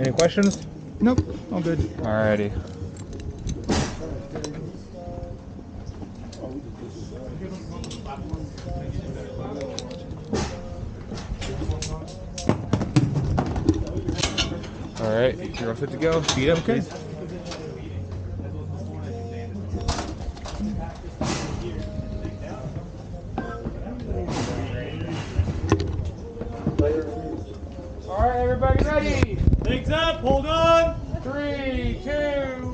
Any questions? Nope, all good. Alrighty. Alright, you're all set to go. Speed up, Okay. please. Alright, everybody ready? Legs up, hold on. 3, 2,